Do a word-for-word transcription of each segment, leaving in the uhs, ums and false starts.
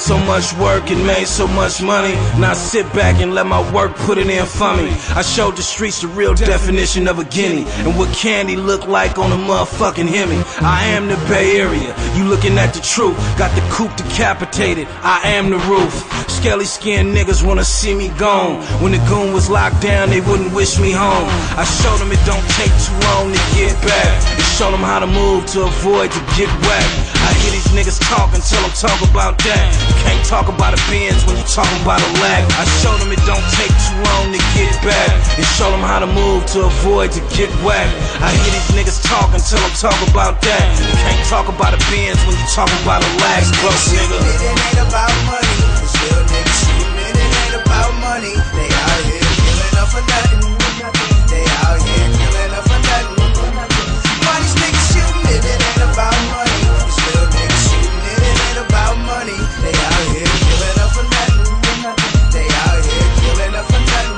so much work and made so much money. Now I sit back and let my work put it in for me. I showed the streets the real definition of a guinea and what candy look like on a motherfucking Hemi. I am the Bay Area, you looking at the truth. Got the coupe decapitated, I am the roof. Skelly skinned niggas wanna see me gone. When the goon was locked down, they wouldn't wish me home. I showed them it don't take too long to get back, and show them how to move to avoid to get whacked. I hear these niggas talking till I'm talking about that. You can't talk about a Benz when you talking about a lack. I showed them it don't take too long to get back, and show them how to move to avoid to get whacked. I hear these niggas talking till I'm talking about that. You can't talk about a Benz when you talking about a lack, broke nigga. It ain't about money, it's still niggas shooting. It ain't about money, they out here killing up for nothing. They out here killing up for nothing. Why these niggas shooting? It ain't about money, it's still niggas shooting. It ain't about money, they out here killing up for nothing. They out here killing up for nothing.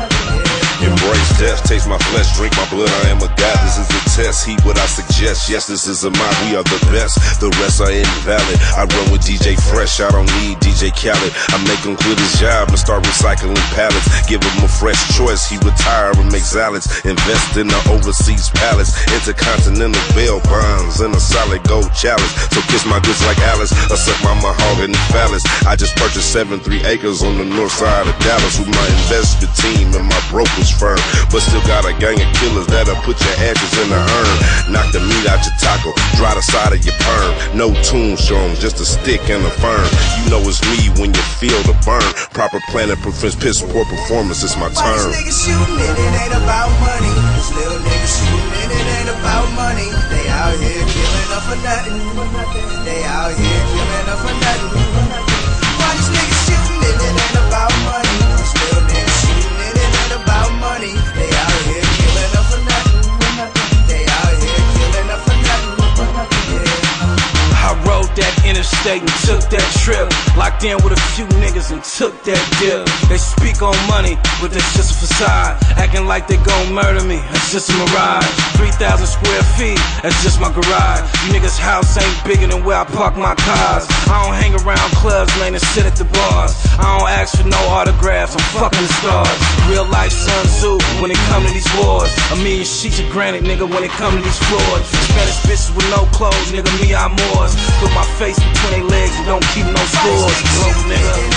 Embrace death, taste my flesh, drink my blood, I am a god. This is the test, heed what I suggest. Yes, this is a mind, we are the best. The rest are invalid. I run with D J Fresh, I don't need D J Khaled. I make him quit his job and start recycling pallets. Give him a fresh choice, he retire and make salads. Invest in the overseas palace, intercontinental bail bonds and a solid gold chalice. So kiss my goods like Alice, or suck my mahogany phallus. I just purchased seven three acres on the north side of Dallas with my investment team and my broker's firm. But still got a gang of killers that'll put your ashes in the urn. Knock the meat out your taco, dry the side of your perm. No tombstone, just a stick and a fern. You know it's me when you feel the burn. Proper planning prevents piss poor performance, it's my Why turn. these niggas shooting? It ain't about money, it's little niggas shooting. It ain't about money, they out here killing up for nothing. They out here killing up for nothing. Why these niggas shooting? It ain't about money, it's little niggas shooting. It ain't about money, they out here killing up for nothing. They out here killing up for nothing. Yeah. I rode that interstate and took that trip. Locked in with a few niggas and took that dip. They speak on money, but that's just a facade. Acting like they gon' murder me, that's just a mirage. three thousand square feet, that's just my garage. You niggas' house ain't bigger than where I park my cars. I don't hang around clubs, man, and sit at the bars. I don't ask for no autographs, I'm fucking the stars. Real life Sun Tzu when it come to these wars. A million sheets of granite, nigga, when it come to these floors. Spanish bitches with no clothes, nigga, me, I'm Moors. Put my face between their legs and don't keep no scores. Broke nigga.